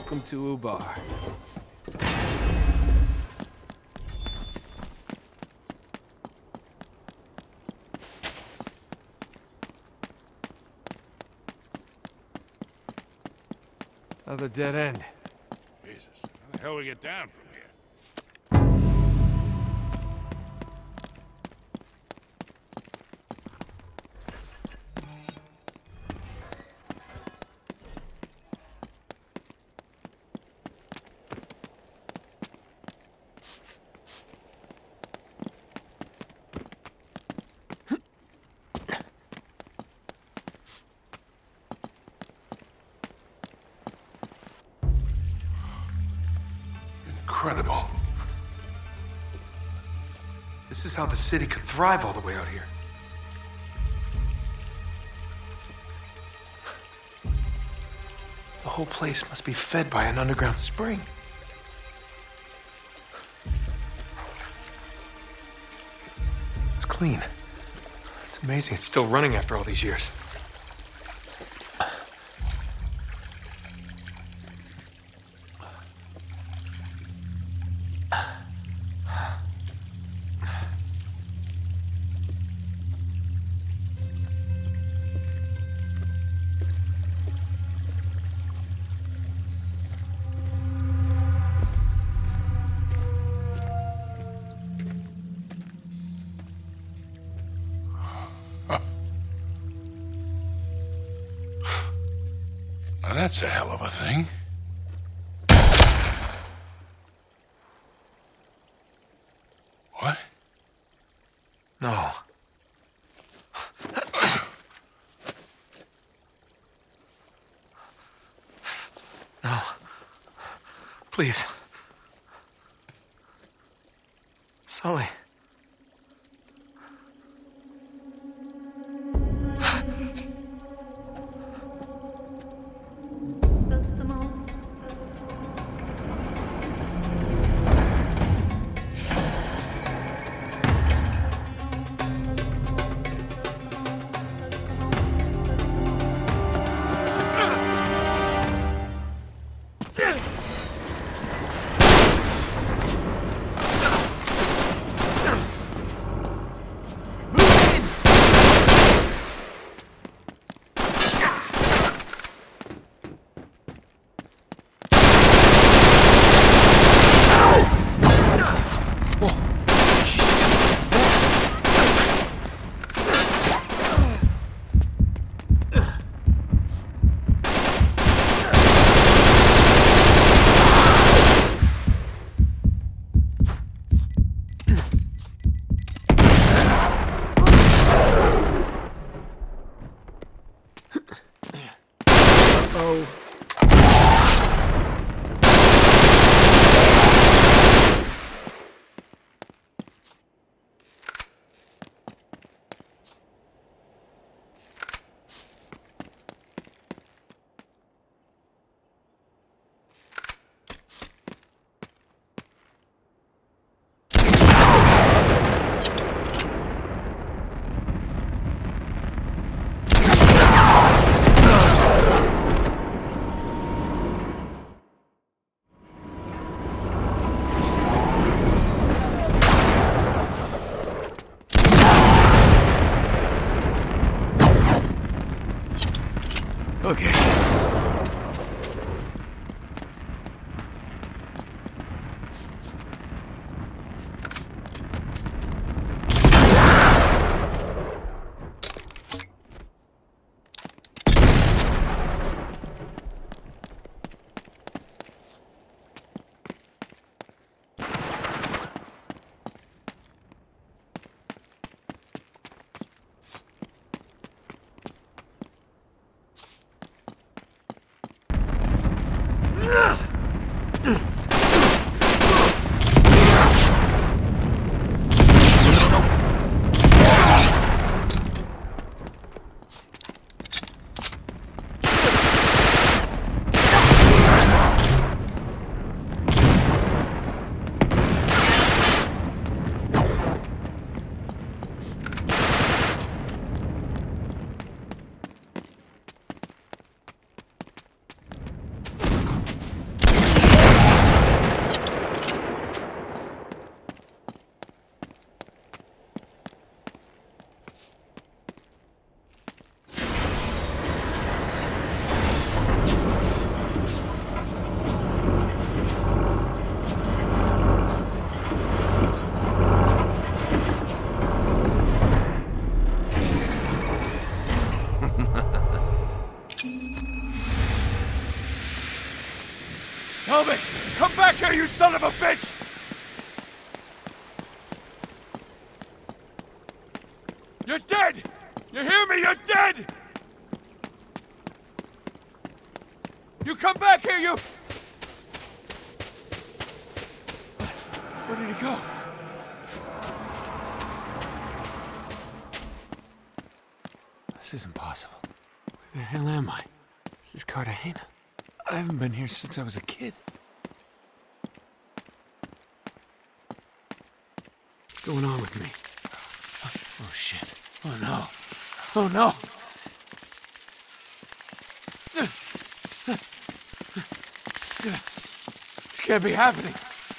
Welcome to a bar. Another dead end. Jesus, how the hell we get down from here? Incredible. This is how the city could thrive all the way out here. The whole place must be fed by an underground spring. It's clean. It's amazing it's still running after all these years. Now that's a hell of a thing. What? No. No. Please. Sully. Okay. Toby! Come back here, you son of a bitch! You're dead! You hear me? You're dead! You come back here, you... Where did he go? This isn't possible. Where the hell am I? This is Cartagena. I haven't been here since I was a kid. What's going on with me? Oh shit. Oh no. Oh no! This can't be happening.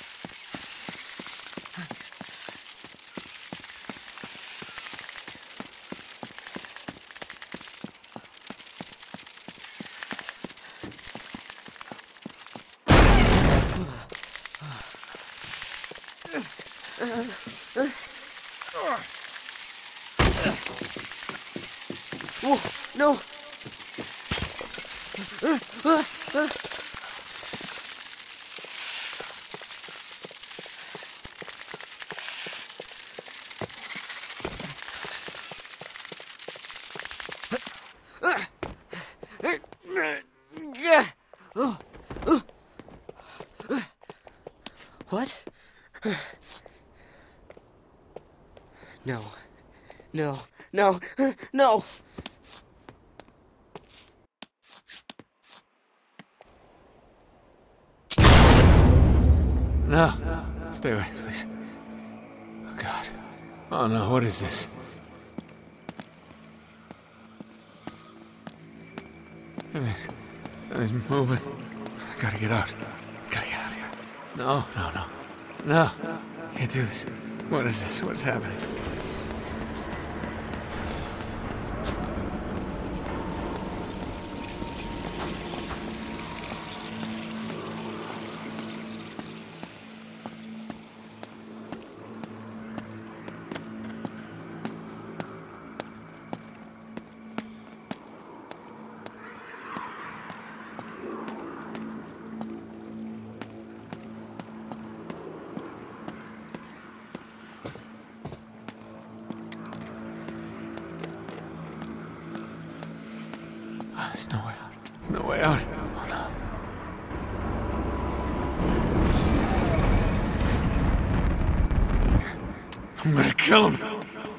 Oh, no! What? No. No. No. No! No. Stay away, please. Oh, God. Oh, no. What is this? Everything's moving. I gotta get out. Gotta get out of here. No, no, no. No. Can't do this. What is this? What's happening? There's no way out. There's no way out. Oh no. I'm gonna kill him.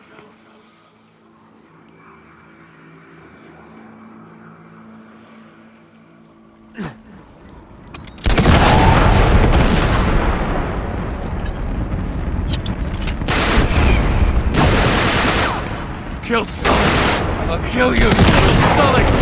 Killed Sully. I'll kill you. Kill Sully.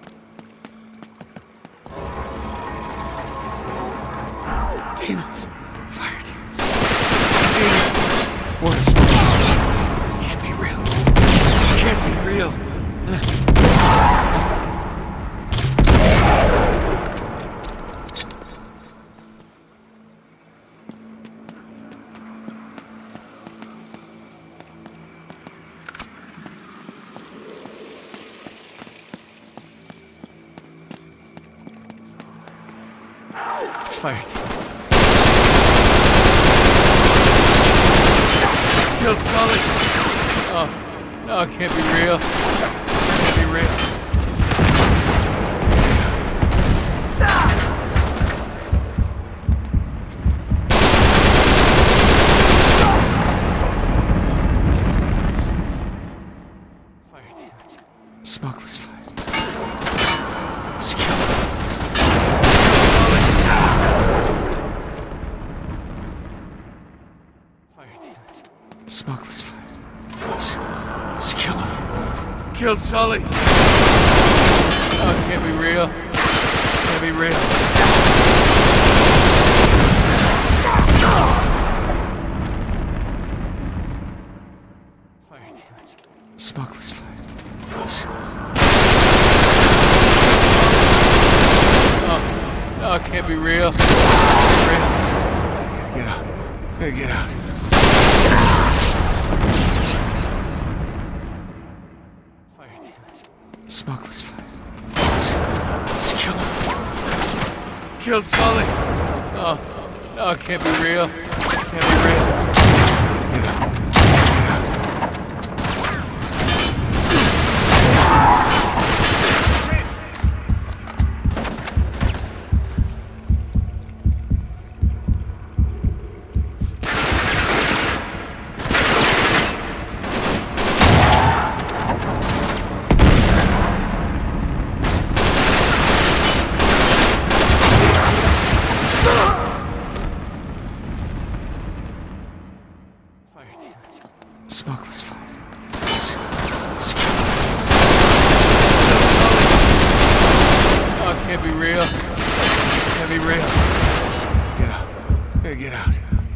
Demons. What is smoke? Can't be real. Can't be real. Fire teams. Killed Sully. Oh, no, it can't be real. Can't be real. Fire teams. Smokeless fire. Just kill him. Fire teams. Smokeless fire. Just kill him. Killed Sully. Oh, it can't be real. Can't be real. Fire teams. Smokeless fire. Oh, no, it can't be real. Real. Gotta get out. Gotta get out. Fire teams. Smokeless fire. Just kill him. Killed Sully. Oh, no, it can't be real. Can't be real. Get out. Get out. Fire teams. Smokeless fire. Just kill him. Oh, it can't be real. Can't be real. Get out. Gotta get out.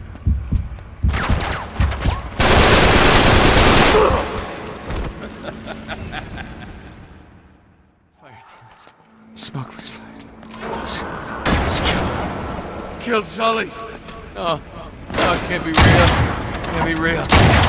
Fire teams. Smokeless fire. Just kill him. Killed Sully. Oh, no, it can't be real. Can't be real.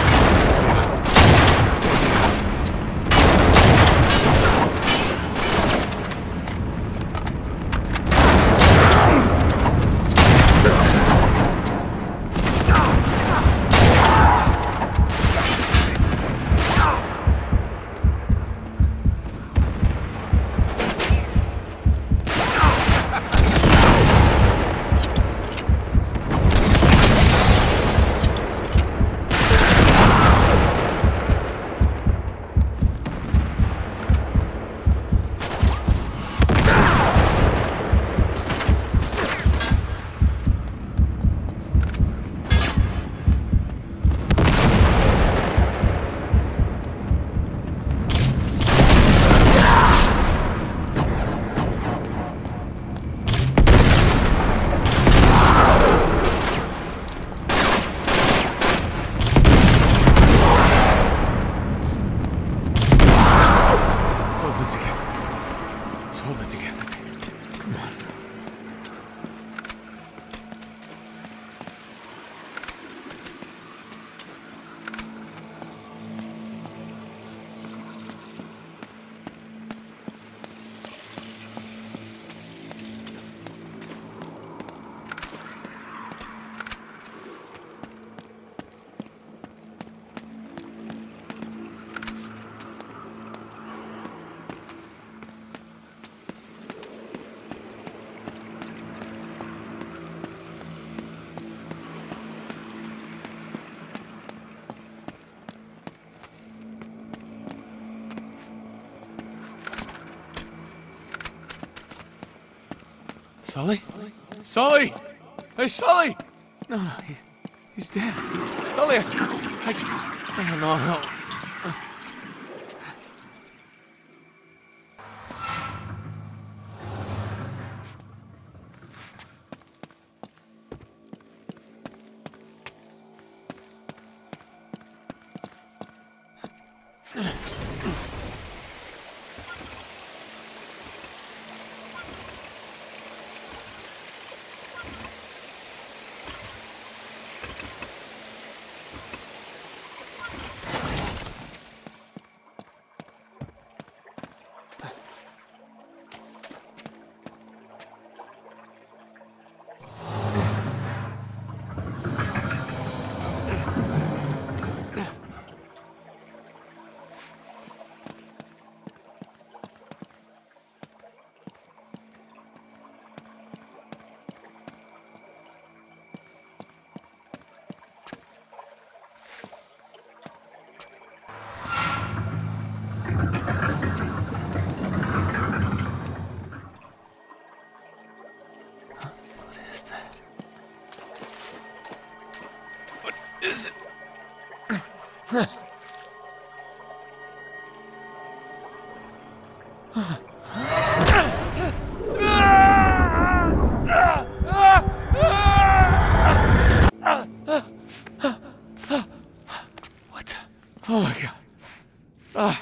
Hold it together. Come on. Sully? Sully! Hey, Sully! No, no, he's dead. Sully, no. Oh my God. Ah.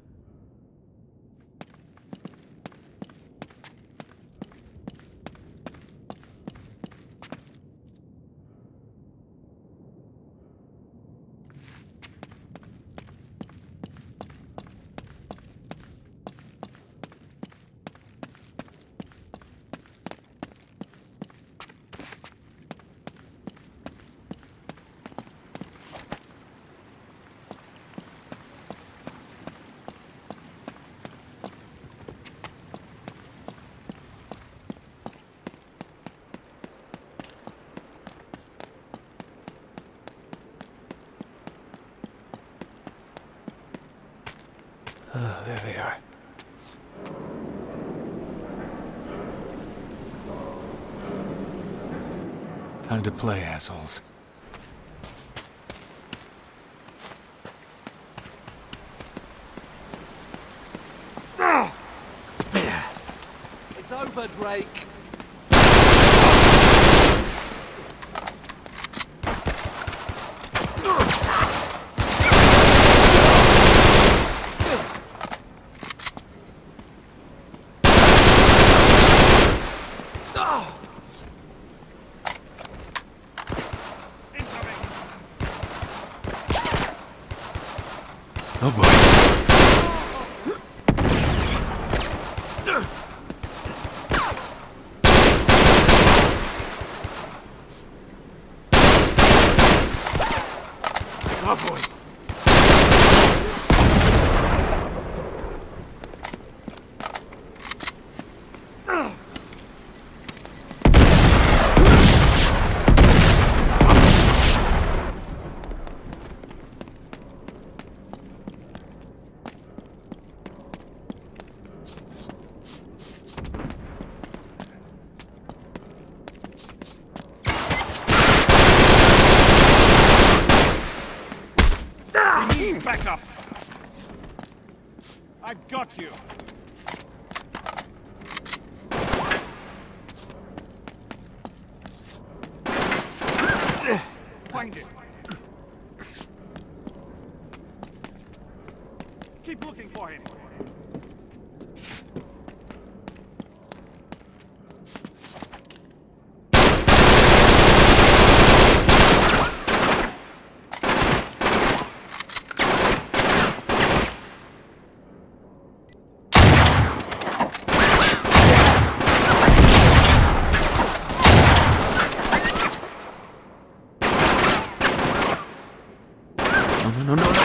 Oh, there they are. Time to play, assholes. It's over, Drake. Oh boy. Oh boy. Back up! I've got you! Find it! Keep looking for him! No, no, no, no.